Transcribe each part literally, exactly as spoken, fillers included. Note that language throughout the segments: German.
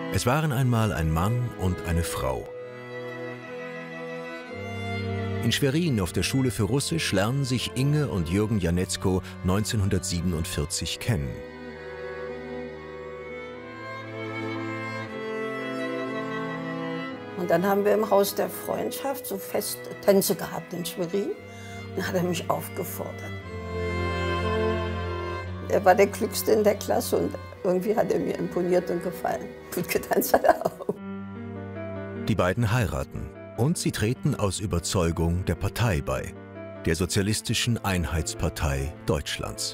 Es waren einmal ein Mann und eine Frau. In Schwerin auf der Schule für Russisch lernen sich Inge und Jürgen Janetzko neunzehnhundertsiebenundvierzig kennen. Und dann haben wir im Haus der Freundschaft so fest Tänze gehabt in Schwerin. Und dann hat er mich aufgefordert. Er war der Klügste in der Klasse und irgendwie hat er mir imponiert und gefallen. Gut getanzt hat er auch. Die beiden heiraten und sie treten aus Überzeugung der Partei bei, der Sozialistischen Einheitspartei Deutschlands.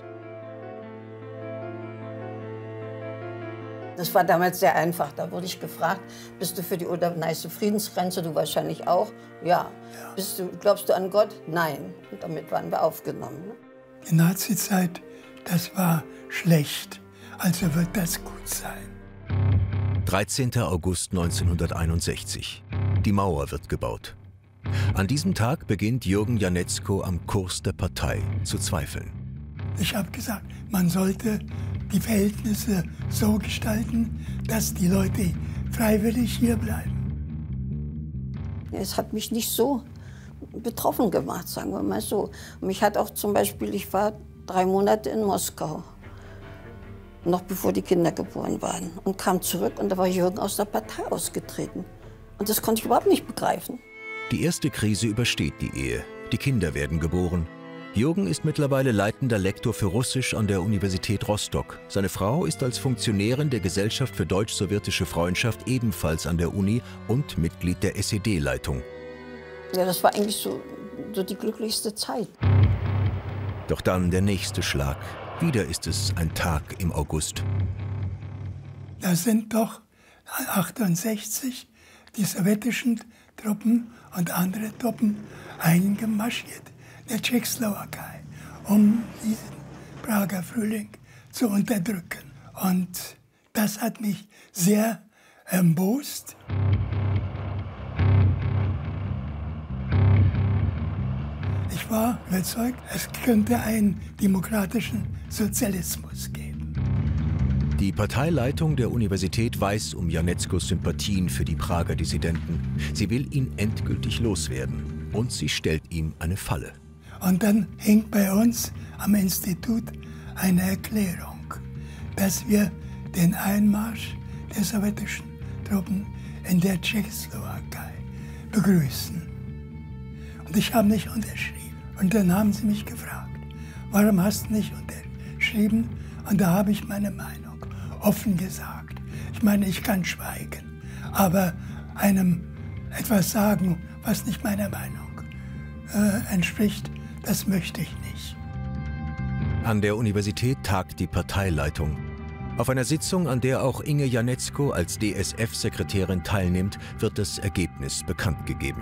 Das war damals sehr einfach. Da wurde ich gefragt, bist du für die Oder-Neiße Friedensgrenze? Du wahrscheinlich auch. Ja. Ja. Bist du, glaubst du an Gott? Nein. Und damit waren wir aufgenommen. Ne? Die Nazizeit, das war schlecht. Also wird das gut sein. dreizehnter August neunzehnhunderteinundsechzig. Die Mauer wird gebaut. An diesem Tag beginnt Jürgen Janetzko am Kurs der Partei zu zweifeln. Ich habe gesagt, man sollte die Verhältnisse so gestalten, dass die Leute freiwillig hier bleiben. Es hat mich nicht so betroffen gemacht, sagen wir mal so. Mich hat auch zum Beispiel, ich war drei Monate in Moskau, noch bevor die Kinder geboren waren, und kam zurück und da war Jürgen aus der Partei ausgetreten. Und das konnte ich überhaupt nicht begreifen. Die erste Krise übersteht die Ehe. Die Kinder werden geboren. Jürgen ist mittlerweile leitender Lektor für Russisch an der Universität Rostock. Seine Frau ist als Funktionärin der Gesellschaft für deutsch-sowjetische Freundschaft ebenfalls an der Uni und Mitglied der S E D-Leitung. Ja, das war eigentlich so, so die glücklichste Zeit. Doch dann der nächste Schlag. Wieder ist es ein Tag im August. Da sind doch achtundsechzig die sowjetischen Truppen und andere Truppen eingemarschiert der Tschechoslowakei, um diesen Prager Frühling zu unterdrücken. Und das hat mich sehr erbost. Ich war überzeugt, es könnte einen demokratischen Sozialismus geben. Die Parteileitung der Universität weiß um Janetzkos Sympathien für die Prager Dissidenten. Sie will ihn endgültig loswerden und sie stellt ihm eine Falle. Und dann hing bei uns am Institut eine Erklärung, dass wir den Einmarsch der sowjetischen Truppen in der Tschechoslowakei begrüßen. Und ich habe nicht unterschrieben. Und dann haben sie mich gefragt, warum hast du nicht unterschrieben? Und da habe ich meine Meinung offen gesagt. Ich meine, ich kann schweigen, aber einem etwas sagen, was nicht meiner Meinung äh, entspricht, das möchte ich nicht. An der Universität tagt die Parteileitung. Auf einer Sitzung, an der auch Inge Janetzko als D S F-Sekretärin teilnimmt, wird das Ergebnis bekannt gegeben.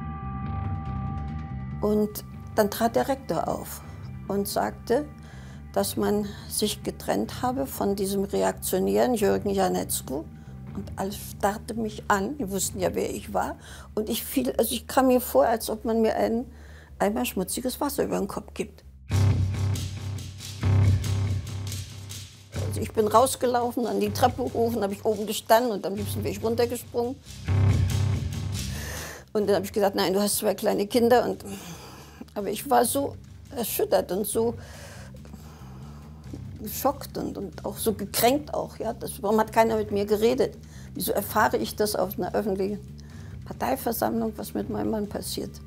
Und dann trat der Rektor auf und sagte, dass man sich getrennt habe von diesem reaktionären Jürgen Janetzko. Und alles starrte mich an. Die wussten ja, wer ich war. Und ich fiel, also ich kam mir vor, als ob man mir ein Eimer schmutziges Wasser über den Kopf gibt. Also ich bin rausgelaufen, an die Treppe hoch, und habe ich oben gestanden und am liebsten wäre ich runtergesprungen. Und dann habe ich gesagt, nein, du hast zwei kleine Kinder. Und, aber ich war so erschüttert und so geschockt und, und auch so gekränkt auch. Ja? Das, warum hat keiner mit mir geredet? Wieso erfahre ich das auf einer öffentlichen Parteiversammlung, was mit meinem Mann passiert?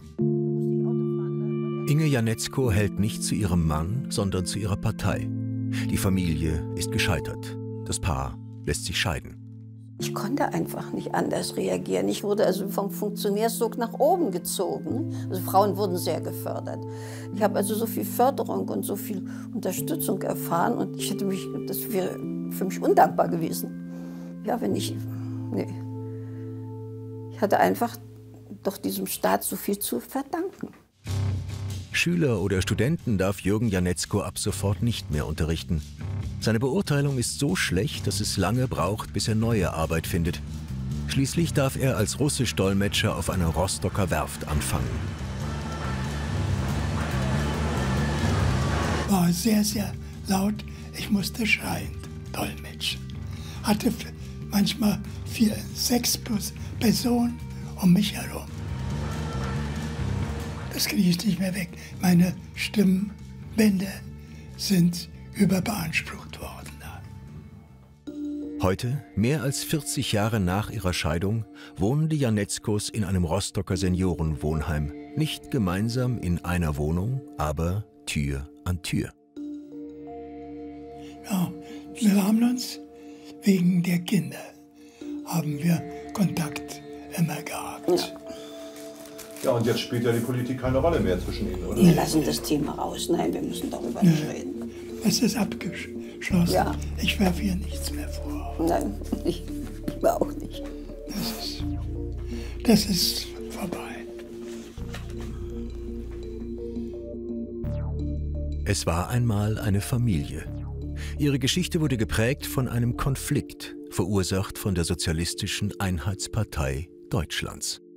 Inge Janetzko hält nicht zu ihrem Mann, sondern zu ihrer Partei. Die Familie ist gescheitert. Das Paar lässt sich scheiden. Ich konnte einfach nicht anders reagieren. Ich wurde also vom Funktionärssog nach oben gezogen. Also Frauen wurden sehr gefördert. Ich habe also so viel Förderung und so viel Unterstützung erfahren. Und ich hätte mich, das wäre für mich undankbar gewesen. Ja, wenn ich, nee. Ich hatte einfach doch diesem Staat so viel zu verdanken. Schüler oder Studenten darf Jürgen Janetzko ab sofort nicht mehr unterrichten. Seine Beurteilung ist so schlecht, dass es lange braucht, bis er neue Arbeit findet. Schließlich darf er als Russisch-Dolmetscher auf einer Rostocker Werft anfangen. War sehr, sehr laut. Ich musste schreiend dolmetschen. Hatte manchmal vier, sechs plus Personen um mich herum. Das kriege ich nicht mehr weg. Meine Stimmbänder sind überbeansprucht worden. Heute, mehr als vierzig Jahre nach ihrer Scheidung, wohnen die Janetzkos in einem Rostocker Seniorenwohnheim. Nicht gemeinsam in einer Wohnung, aber Tür an Tür. Ja, wir haben uns wegen der Kinder, haben wir Kontakt immer gehabt. Ja. Ja, und jetzt spielt ja die Politik keine Rolle mehr zwischen Ihnen, oder? Wir lassen das Thema raus. Nein, wir müssen darüber nicht reden. Es ist abgeschlossen. Ja. Ich werfe hier nichts mehr vor. Nein, ich, ich auch nicht. Das ist, das ist vorbei. Es war einmal eine Familie. Ihre Geschichte wurde geprägt von einem Konflikt, verursacht von der Sozialistischen Einheitspartei Deutschlands.